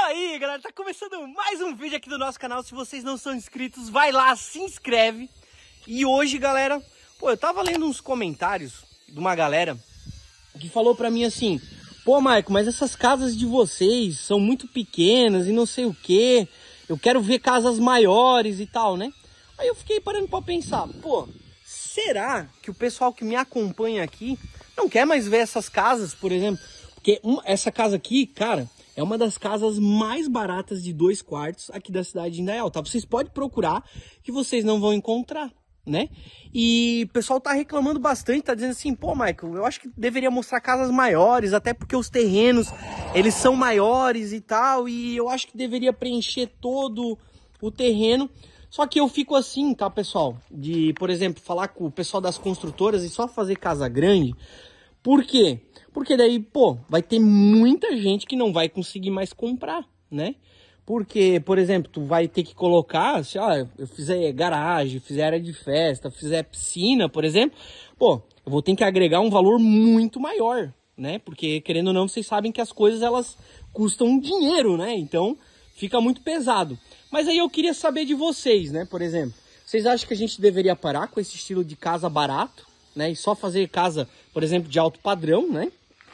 aí, galera, tá começando mais um vídeo aqui do nosso canal. Se vocês não são inscritos, vai lá, se inscreve. E hoje, galera, eu tava lendo uns comentários de uma galera que falou pra mim assim: pô, Marco, mas essas casas de vocês são muito pequenas e não sei o que. Eu quero ver casas maiores e tal, né? Aí eu fiquei parando pra pensar, pô, será que o pessoal que me acompanha aqui não quer mais ver essas casas, por exemplo? Porque essa casa aqui, cara, é uma das casas mais baratas de 2 quartos aqui da cidade de Indaial, tá? Vocês podem procurar que vocês não vão encontrar, né? E o pessoal tá reclamando bastante, tá dizendo assim: pô, Michael, eu acho que deveria mostrar casas maiores, até porque os terrenos, eles são maiores e tal, e eu acho que deveria preencher todo o terreno. Só que eu fico assim, tá, pessoal? De, por exemplo, falar com o pessoal das construtoras e só fazer casa grande. Por quê? Porque daí, pô, vai ter muita gente que não vai conseguir mais comprar, né? Porque, por exemplo, tu vai ter que colocar, se eu fizer garagem, fizer área de festa, fizer piscina, por exemplo, pô, eu vou ter que agregar um valor muito maior, né? Porque, querendo ou não, vocês sabem que as coisas, elas custam dinheiro, né? Então, fica muito pesado. Mas aí eu queria saber de vocês, né? Por exemplo, vocês acham que a gente deveria parar com esse estilo de casa barato, né? E só fazer casa, por exemplo, de alto padrão, né?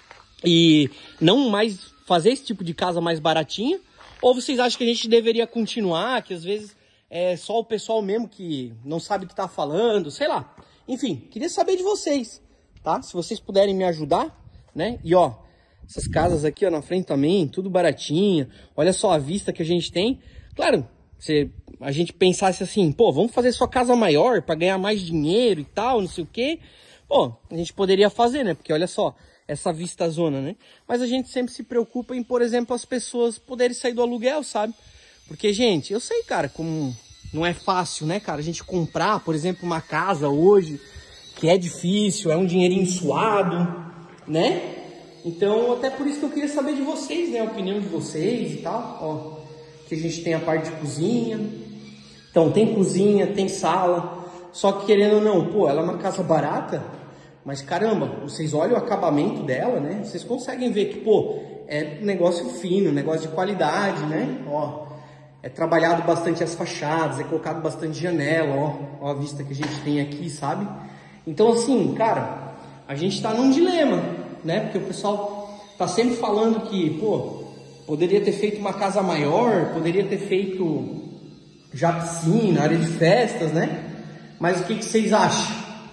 E não mais fazer esse tipo de casa mais baratinha? Ou vocês acham que a gente deveria continuar, que às vezes é só o pessoal mesmo que não sabe o que tá falando, sei lá. Enfim, queria saber de vocês, tá? Se vocês puderem me ajudar, né? E ó, essas casas aqui, ó, na frente também, tudo baratinha. Olha só a vista que a gente tem. Claro, se a gente pensasse assim, pô, vamos fazer só casa maior para ganhar mais dinheiro e tal, não sei o quê. Pô, a gente poderia fazer, né? Porque olha só, essa vista zona, né? Mas a gente sempre se preocupa em, por exemplo, as pessoas poderem sair do aluguel, sabe? Porque, gente, eu sei, cara, como não é fácil, né, cara, a gente comprar, por exemplo, uma casa hoje, que é difícil, é um dinheirinho suado, né? Então, até por isso que eu queria saber de vocês, né? A opinião de vocês e tal. Ó, que a gente tem a parte de cozinha. Então, tem cozinha, tem sala. Só que, querendo ou não, pô, ela é uma casa barata. Mas, caramba, vocês olham o acabamento dela, né? Vocês conseguem ver que, pô, é um negócio fino, um negócio de qualidade, né? Ó, é trabalhado bastante as fachadas, é colocado bastante janela, ó a vista que a gente tem aqui, sabe? Então, assim, cara, a gente tá num dilema, né? Porque o pessoal tá sempre falando que, pô, poderia ter feito uma casa maior, poderia ter feito já piscina, área de festas, né? Mas o que vocês acham?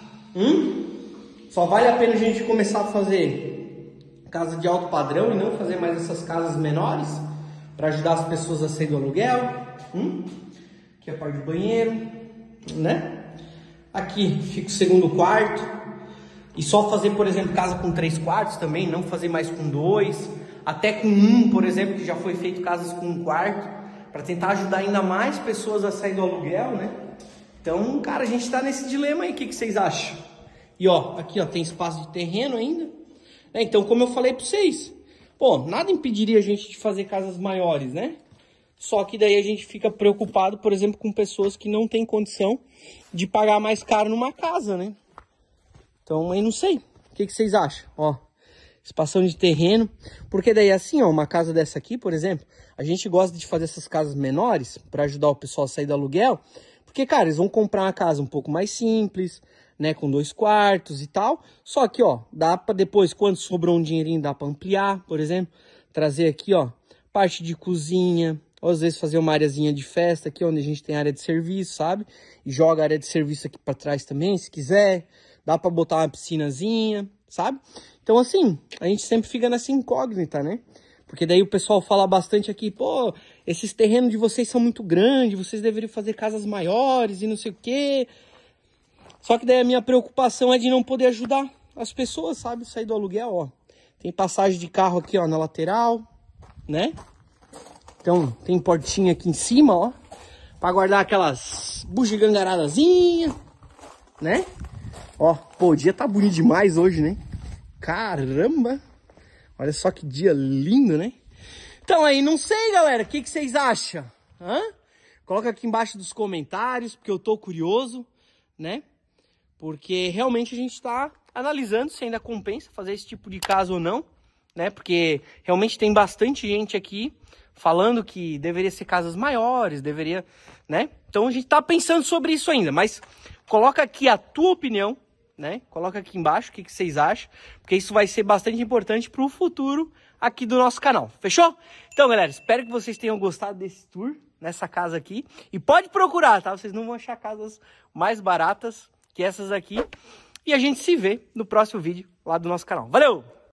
Só vale a pena a gente começar a fazer casa de alto padrão e não fazer mais essas casas menores para ajudar as pessoas a sair do aluguel? Aqui é a parte do banheiro, né? Aqui fica o segundo quarto. E só fazer, por exemplo, casa com 3 quartos também, não fazer mais com 2, até com 1, por exemplo, que já foi feito casas com 1 quarto, para tentar ajudar ainda mais pessoas a sair do aluguel, né? Então, cara, a gente tá nesse dilema aí, o que vocês acham? E ó, aqui ó, tem espaço de terreno ainda, né? Então, como eu falei para vocês, pô, nada impediria a gente de fazer casas maiores, né? Só que daí a gente fica preocupado, por exemplo, com pessoas que não têm condição de pagar mais caro numa casa, né? Então, eu não sei. O que vocês acham? Ó, espação de terreno. Porque daí assim, ó, uma casa dessa aqui, por exemplo, a gente gosta de fazer essas casas menores para ajudar o pessoal a sair do aluguel. Porque, cara, eles vão comprar uma casa um pouco mais simples, né, com 2 quartos e tal. Só que, ó, dá para depois, quando sobrou um dinheirinho, dá para ampliar, por exemplo. Trazer aqui, ó, parte de cozinha. Ou às vezes fazer uma areazinha de festa aqui, onde a gente tem área de serviço, sabe? E joga a área de serviço aqui para trás também, se quiser. Dá para botar uma piscinazinha, sabe? Então, assim, a gente sempre fica nessa incógnita, né? Porque daí o pessoal fala bastante aqui, pô, esses terrenos de vocês são muito grandes, vocês deveriam fazer casas maiores e não sei o quê. Só que daí a minha preocupação é de não poder ajudar as pessoas, sabe? Sair do aluguel, ó. Tem passagem de carro aqui, ó, na lateral, né? Então, tem portinha aqui em cima, ó. Pra guardar aquelas bugigangaradazinhas, né? Ó, pô, o dia tá bonito demais hoje, né? Caramba! Olha só que dia lindo, né? Então aí, não sei, galera, o que vocês acham? Coloca aqui embaixo dos comentários, porque eu tô curioso, né? Porque realmente a gente tá analisando se ainda compensa fazer esse tipo de casa ou não, né? Porque realmente tem bastante gente aqui falando que deveria ser casas maiores, deveria, né? Então a gente tá pensando sobre isso ainda, mas coloca aqui a tua opinião, né? Coloca aqui embaixo o que vocês acham, porque isso vai ser bastante importante pro futuro aqui do nosso canal, fechou? Então, galera, espero que vocês tenham gostado desse tour nessa casa aqui. E pode procurar, tá? Vocês não vão achar casas mais baratas que essas aqui. E a gente se vê no próximo vídeo lá do nosso canal. Valeu!